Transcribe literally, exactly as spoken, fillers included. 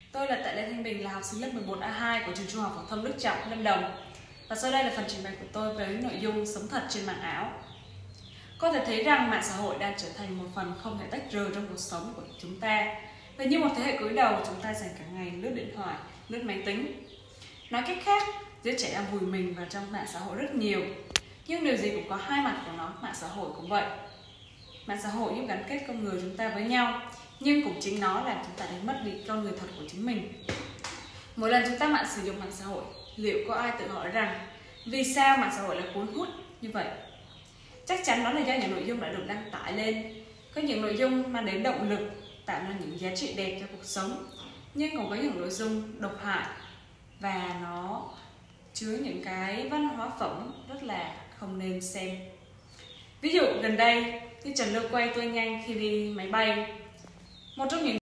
Tôi là Tạ Lê Thanh Bình, là học sinh lớp mười một A hai của trường Trung học phổ thông Đức Trọng, Lâm Đồng. Và sau đây là phần trình bày của tôi với nội dung sống thật trên mạng ảo. Có thể thấy rằng mạng xã hội đang trở thành một phần không thể tách rời trong cuộc sống của chúng ta. Và như một thế hệ cúi đầu, chúng ta dành cả ngày lướt điện thoại, lướt máy tính. Nói cách khác, giới trẻ đang vùi mình vào trong mạng xã hội rất nhiều. Nhưng điều gì cũng có hai mặt của nó, mạng xã hội cũng vậy. Mạng xã hội giúp gắn kết con người chúng ta với nhau, nhưng cũng chính nó làm chúng ta đánh mất đi con người thật của chính mình. Mỗi lần chúng ta mạng sử dụng mạng xã hội, liệu có ai tự hỏi rằng vì sao mạng xã hội lại cuốn hút như vậy? Chắc chắn đó là do những nội dung đã được đăng tải lên. Có những nội dung mang đến động lực, tạo ra những giá trị đẹp cho cuộc sống, nhưng cũng có những nội dung độc hại và nó chứa những cái văn hóa phẩm rất là không nên xem. Ví dụ gần đây, như Trần Lưu Quay tôi nhanh khi đi máy bay. Một trong những